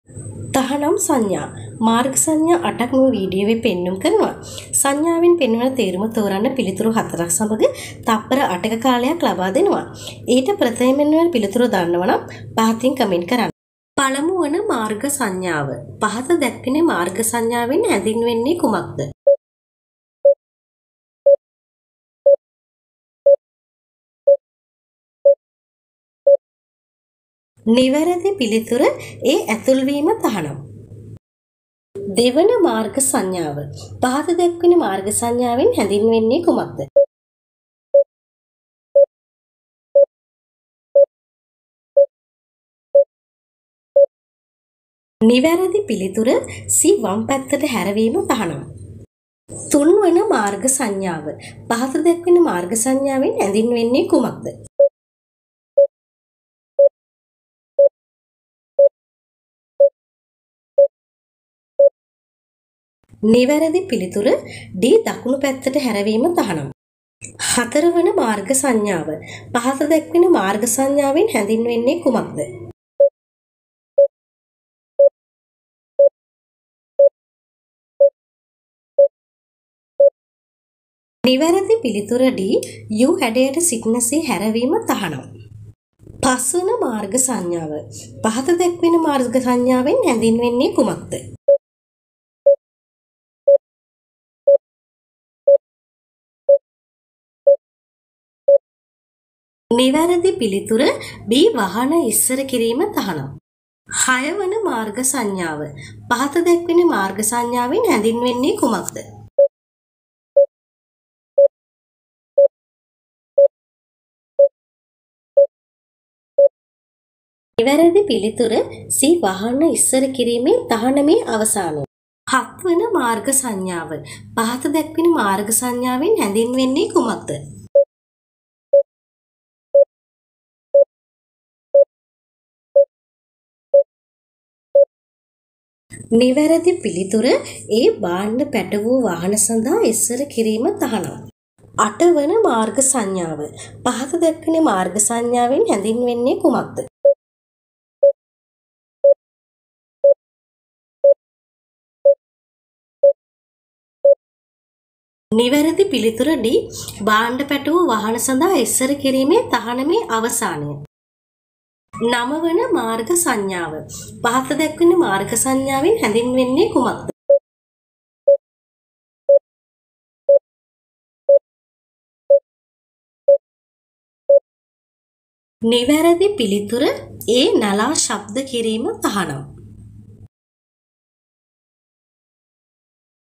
තහනම් සංඥා මාර්ග සංඥා 8ක් මේ වීඩියෝවේ පෙන්눔 කරනවා. සංඥාවෙන් පෙන්වන තේරුම තෝරන්න පිළිතුරු 4ක් සමග තප්පර 8ක කාලයක් ලබා දෙනවා. ඊට ප්‍රථමයෙන් වෙන පිළිතුරු දන්නවා නම් පහතින් කමෙන්ට් කරන්න. පළමු වන මාර්ග සංඥාව. පහත දැක්වෙන මාර්ග සංඥාවෙන් හැඳින්වෙන්නේ කුමක්ද? නිවැරදි පිළිතුර ඒ ඇතුල්වීම තහනම්. දෙවන මාර්ග සංඥාව. පහත දැක්වෙන මාර්ග සංඥාවෙන් හැඳින්වෙන්නේ කුමක්ද? නිවැරදි පිළිතුර C වම් පැත්තට හැරවීම තහනම්. තුන්වන මාර්ග සංඥාව. පහත දැක්වෙන මාර්ග සංඥාවෙන් හැඳින්වෙන්නේ කුමක්ද? නිවැරදි පිළිතුර D දකුණු පැත්තට හැරවීම තහනම්. හතරවන මාර්ග සංඥාව. පහත දැක්වෙන මාර්ග සංඥාවෙන් හැඳින්වෙන්නේ කුමක්ද? නිවැරදි පිළිතුර D U හැඩයට සිටිනසේ හැරවීම තහනම්. පස්වන මාර්ග සංඥාව. පහත දැක්වෙන මාර්ග සංඥාවෙන් හැඳින්වෙන්නේ කුමක්ද? නිවැරදි පිළිතුර B වාහන ඉස්සර කිරීම තහනම්. 6 වන මාර්ග සංඥාව. පහත දැක්වෙන මාර්ග සංඥාවෙන් හැඳින්වෙන්නේ කුමක්ද? නිවැරදි පිළිතුර C වාහන ඉස්සර කිරීමේ තහනමේ අවසානය. 7 වන මාර්ග සංඥාව. පහත දැක්වෙන මාර්ග සංඥාවෙන් හැඳින්වෙන්නේ කුමක්ද? නිවැරදි පිළිතුර ඒ බාණ්ඩ පැට වූ වාහන සඳහා ඉස්සර කිරීම තහනම්. 8 වන මාර්ග සංඥාව. පහත දැක්වෙන මාර්ග සංඥාවෙන් හැඳින්වෙන්නේ කුමක්ද? නිවැරදි පිළිතුර D බාණ්ඩ පැට වූ වාහන සඳහා ඉස්සර කිරීමේ තහනමේ අවසානය. 9 වන මාර්ග සංඥාව. පහත දැක්වෙන මාර්ග සංඥාවෙන් හැඳින්වෙන්නේ කුමක්ද? නිවැරදි පිළිතුර A නලා ශබ්ද කිරීම තහනම්.